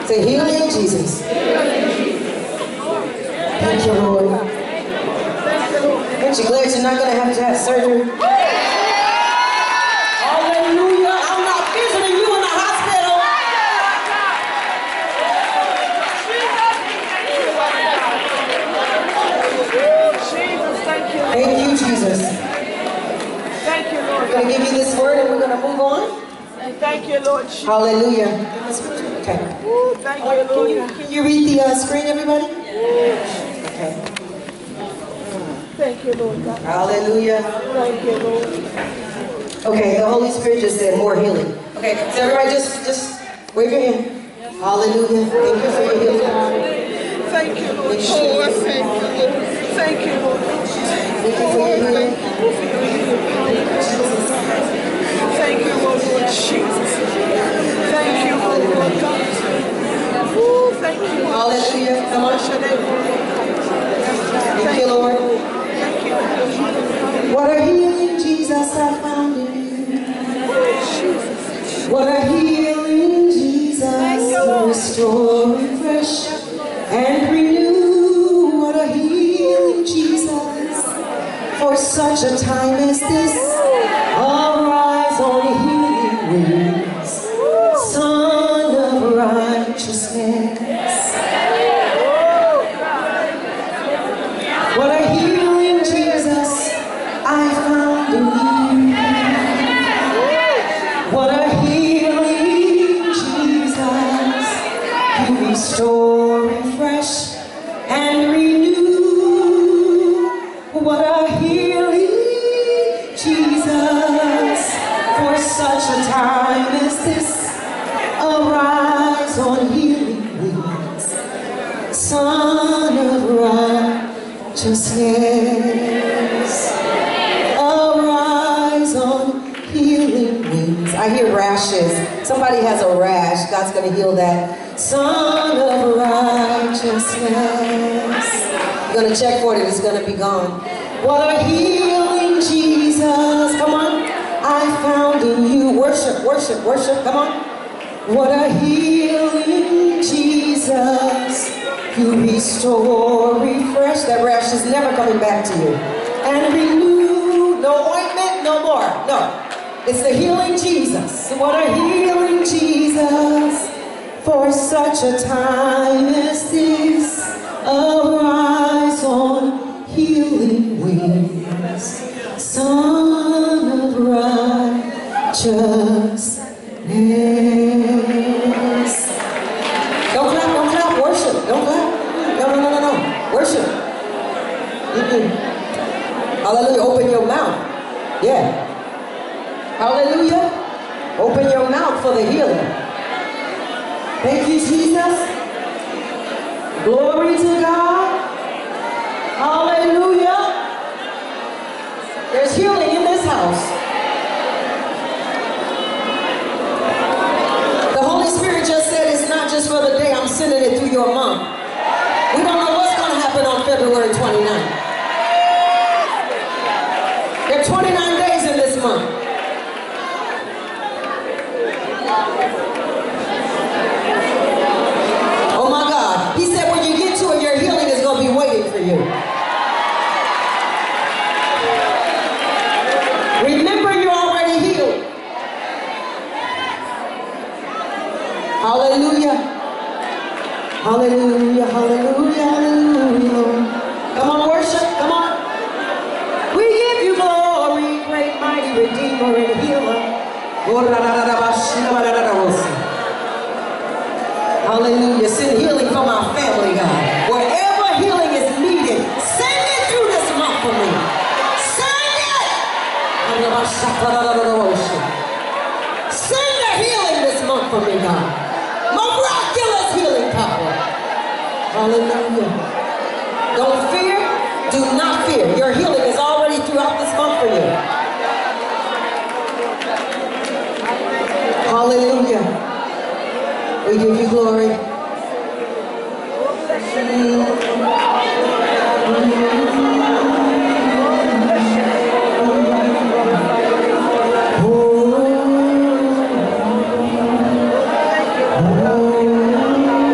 Say, healing Jesus. Thank you, Lord. Aren't you glad you're not going to have surgery? Hallelujah. I'm not visiting you in the hospital. Thank you, Jesus. Thank you, Lord. I'm going to give you this word and we're going to move on. Thank you, Lord. Hallelujah. Okay. Thank you, Lord. Can you read the screen, everybody? Okay. Thank you, Lord God. Hallelujah. Thank you, Lord. Okay, the Holy Spirit just said more healing. Okay, so everybody just wave your hand. Hallelujah. Thank you for your healing. Thank you, Lord. Oh, I thank you, Lord. Thank you, Lord. Thank you for your healing. Thank you, Lord Jesus. Thank you, Lord God. Oh, thank you. Hallelujah. Come on. Thank you, Lord. What a healing, Jesus, I found in you. What a healing, Jesus, restore, refresh, and renew. What a healing, Jesus, for such a time as this. Arise on healing wings, Son of righteousness. What a healing, Jesus, I found in you. What a healing, Jesus, you restore, refresh, and renew. What a healing, Jesus, for such a time as this. Arise on healing wings, Son of righteousness. Arise on healing wings. I hear rashes. Somebody has a rash. God's going to heal that. Son of righteousness. I'm going to check for it. It's going to be gone. What a healing, Jesus. Come on. I found in you. Worship, worship, worship. Come on. What a healing, Jesus. You restore, refresh. That rash is never coming back to you. And renew. No ointment, no more. No. It's the healing Jesus. What a healing Jesus. For such a time as this. Arise on healing wings. Son of righteousness. Don't clap, don't clap. Worship. Don't clap. No. Worship. Hallelujah. Open your mouth. Yeah. Hallelujah. Open your mouth for the healing. Thank you, Jesus. Glory to God. Hallelujah. There's healing in this house. The Holy Spirit just said it's not just for the day. I'm sending it through your month. We don't know what's going to happen on February 29th. There are 29 days in this month. Oh my God. He said when you get to it, your healing is going to be waiting for you. Remember, you're already healed. Hallelujah. Hallelujah, hallelujah, hallelujah. Come on, worship, come on. We give you glory, great, mighty Redeemer and Healer. Hallelujah. Send healing for my family, God. Wherever healing is needed, send it through this month for me. Send it. Send the healing this month for me, God. Miraculous healing power. Hallelujah. Don't fear. Do not fear. Your healing is already throughout this month for you. Hallelujah. We give you glory. Oh,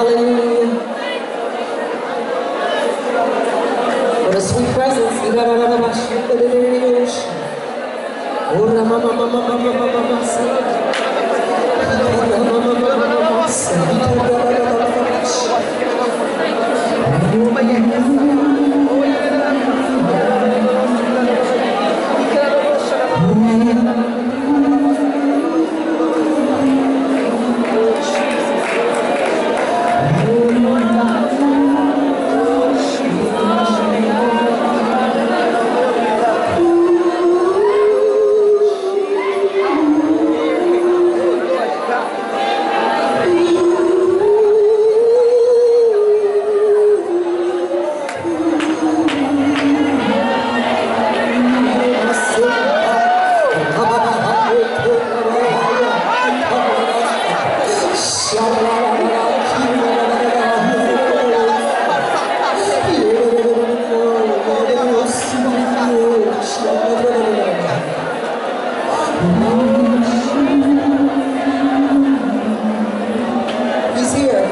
Hallelujah. What a sweet presence. He's here.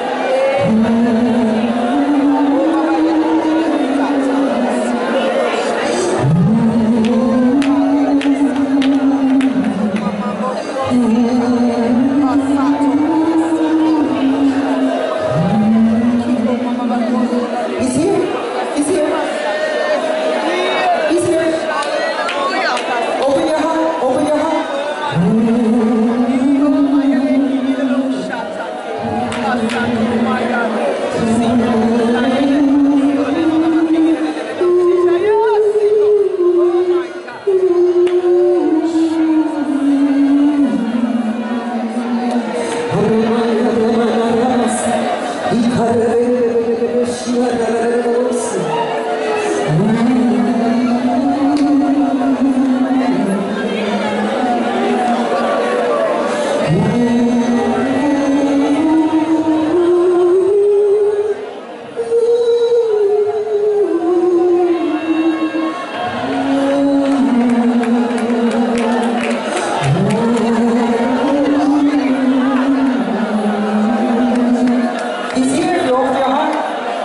He's here. He's here. He's here. Open your heart. Open your heart. He's here. You open your heart.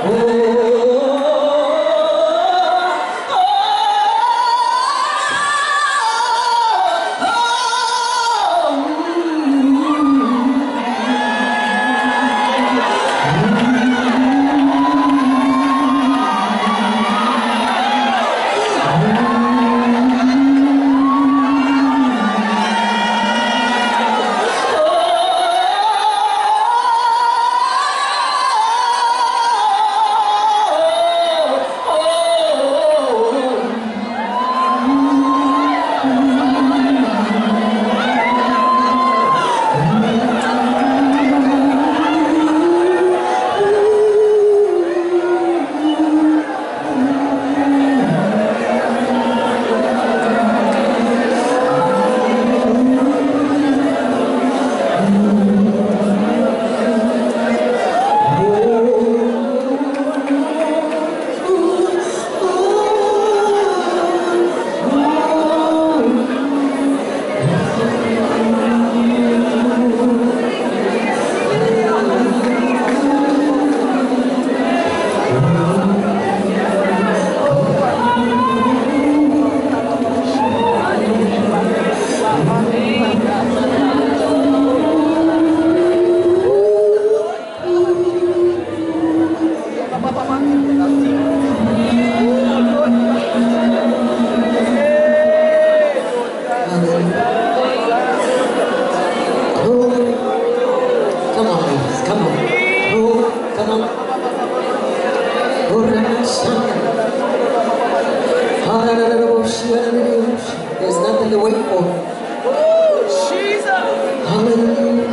There's nothing to wait for. Jesus. Hallelujah.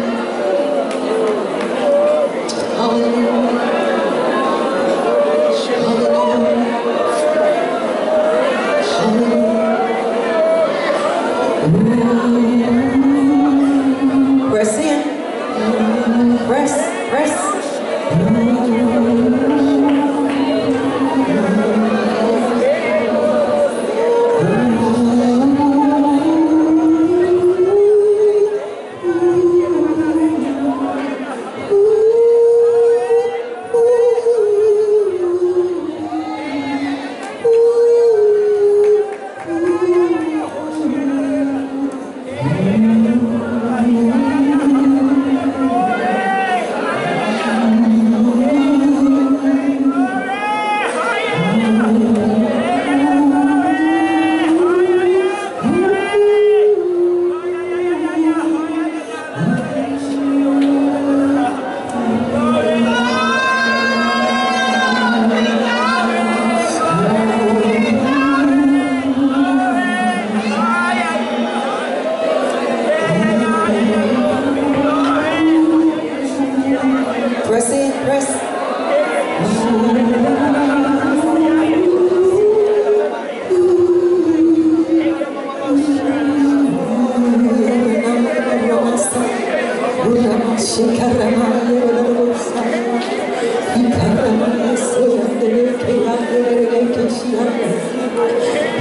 Hallelujah. Hallelujah. Press in. Press.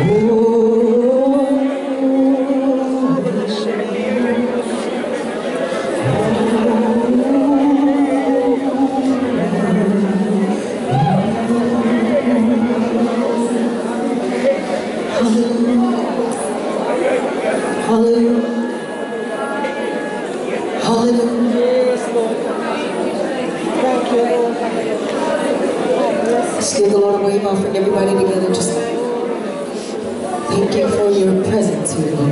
Let's give the Lord a wave offering, everybody together. Just thank you for your presence here, Lord.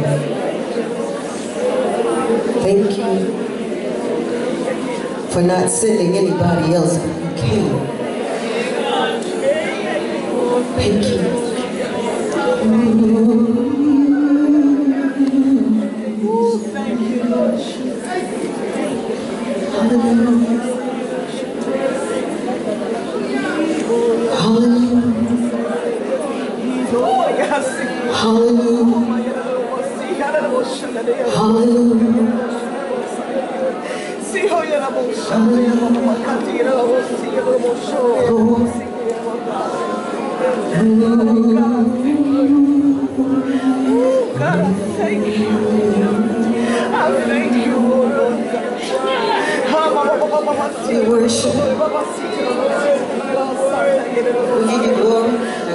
Thank you for not sending anybody else, but you came. Thank you. Thank you, Lord. Hallelujah. Hallelujah. Hallelujah. Hallelujah. God, I thank you. I thank you, Lord God. We worship you. We give you glory.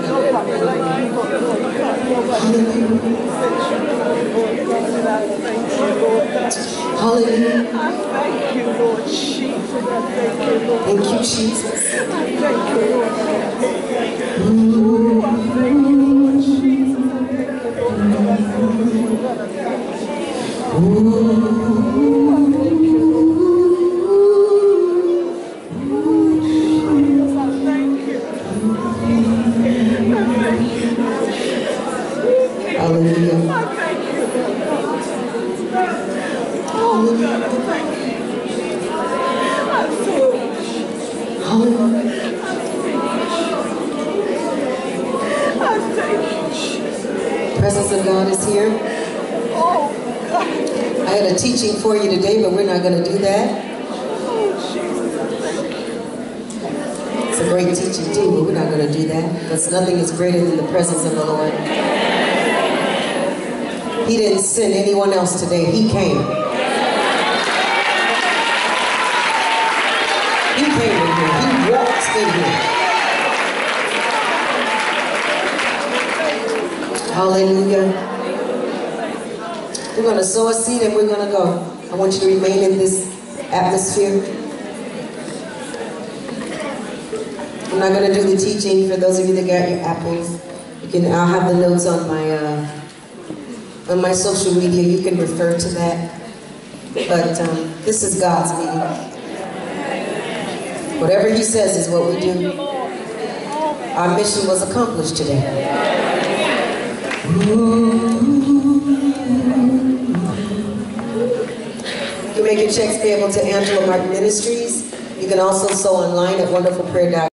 Hallelujah. I thank you, Lord Jesus. I thank you, Lord. Thank you, Jesus. I thank you, Lord. Ooh, I thank you, Lord Jesus. I thank you, Lord. Hallelujah. The presence of God is here. I had a teaching for you today, but we're not going to do that. It's a great teaching too, but we're not going to do that because nothing is greater than the presence of the Lord. He didn't send anyone else today. He came. He came in here. He walks in here. Hallelujah. We're going to sow a seed and we're going to go. I want you to remain in this atmosphere. I'm not going to do the teaching. For those of you that got your apples, I'll have the notes on my social media. You can refer to that. But this is God's meeting. Whatever He says is what we do. Our mission was accomplished today. You can make your checks payable to Angela Martin Ministries. You can also sow online at wonderfulprayer.com.